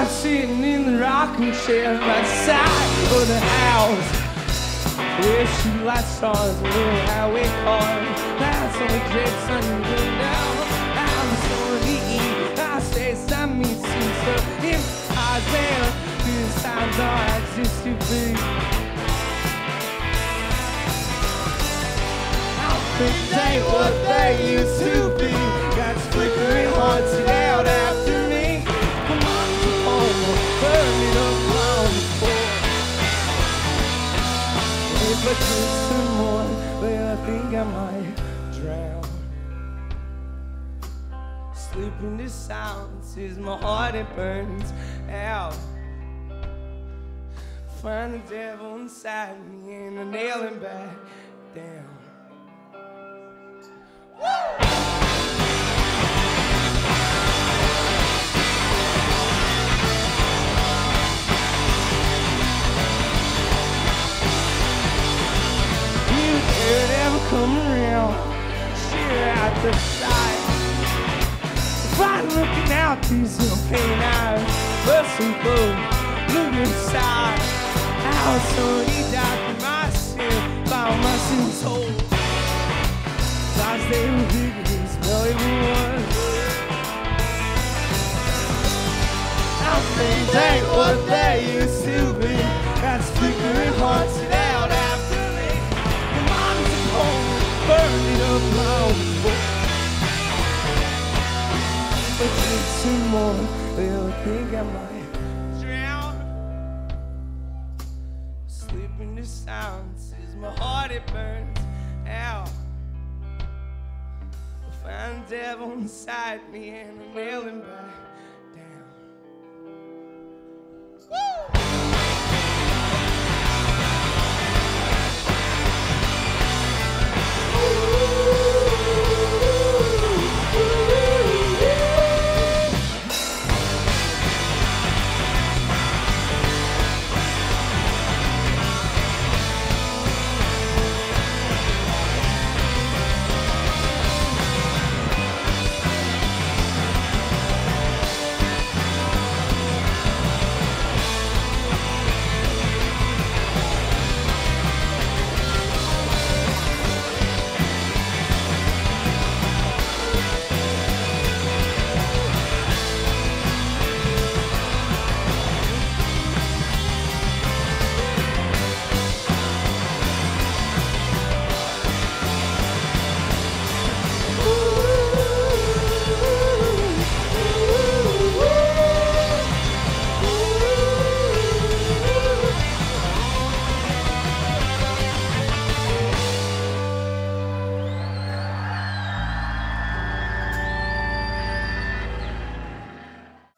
I'm sitting in the rocking chair by the side of the house. Where she lights stars, a little highway car. That's on the drapes on the window. I'm so neat, I say some me too. So if I fail, these times are just too big. Things ain't what they used to be. Got flickering hearts out after me. Come on, home, burn it up on the floor. If I drink some more, well, I think I might drown. Sleeping to silence is my heart, it burns out. Find the devil inside me and I nail him back down. Come around, sheer out the side. If I'm looking out these little pain eyes, busting boom, look inside. How somebody died for my sin, found my sins whole. Thoughts they were big and smell everyone. Now things ain't what they used to be. That's flickering hearts out after me. Your mom's at home. Burn it up my own book. But drink some more, well, I think I might drown. Sleeping to silence is my heart, it burns out. I find the devil inside me and I nail him back